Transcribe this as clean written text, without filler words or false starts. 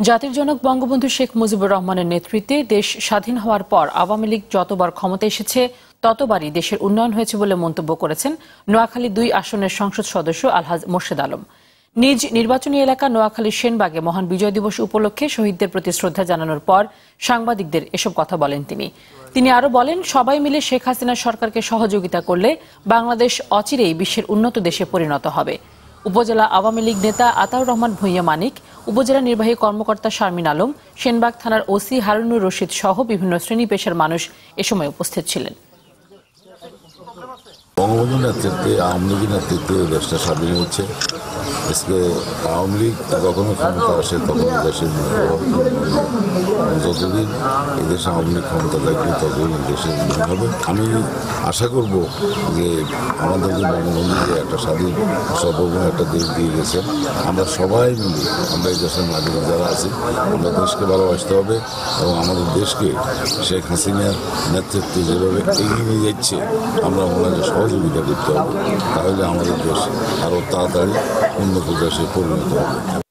জাতির জনক বঙ্গবন্ধু শেখ মুজিবুর রহমানের নেতৃত্বে দেশ স্বাধীন হওয়ার পর আওয়ামী লীগ যতবার ক্ষমতায় এসেছে ততবারই দেশের উন্নয়ন হয়েছে বলে মন্তব্য করেছেন নোয়াখালী 2 আসনের সংসদ সদস্য আলহাজ মোর্শেদ আলম। নিজ নির্বাচনী এলাকা নোয়াখালীর সেনবাগে মহান বিজয় দিবস উপলক্ষে শহীদদের প্রতি শ্রদ্ধা জানানোর পর সাংবাদিকদের এসব কথা বলেন তিনি আরো বলেন, সবাই মিলে শেখ হাসিনার সরকারকে সহযোগিতা করলে বাংলাদেশ অচিরেই বিশ্বের উন্নত দেশে পরিণত হবে। উপজেলা আওয়ামী লীগ নেতা আতাউর রহমান ভূঁইয়া মানিক, উপজেলা নির্বাহী কর্মকর্তা শারমিন আলম, সেনবাগ থানার ওসি হারুনুর রশিদ সহ বিভিন্ন শ্রেণী পেশার মানুষ এ সময় উপস্থিত ছিলেন। বঙ্গবন্ধু নেতৃত্বে আওয়ামী লীগের নেতৃত্বে দেশটা স্বাধীন হচ্ছে। আজকে আওয়ামী লীগ কখনো ক্ষমতা আসে তখন দেশের যতদিন এদেশে আওয়ামী লীগ ক্ষমতা থাকবে ততদিন দেশের উন্নয়ন হবে। আমি আশা করব যে আমাদের যে বঙ্গবন্ধু যে একটা স্বাধীন সর্বভৌম একটা দেশ দিয়ে গেছে, আমরা সবাই মিলে আমরা এই দেশের নাগরিক যারা আছি আমরা দেশকে ভালোবাসতে হবে এবং আমাদের দেশকে শেখ হাসিনার নেতৃত্বে যেভাবে এগিয়ে নিয়ে যাচ্ছে আমরা ওনাদের সহযোগিতা করতে হবে, তাহলে আমাদের দেশ আরও তাড়াতাড়ি উন্নত দেশে পরিণত হবে।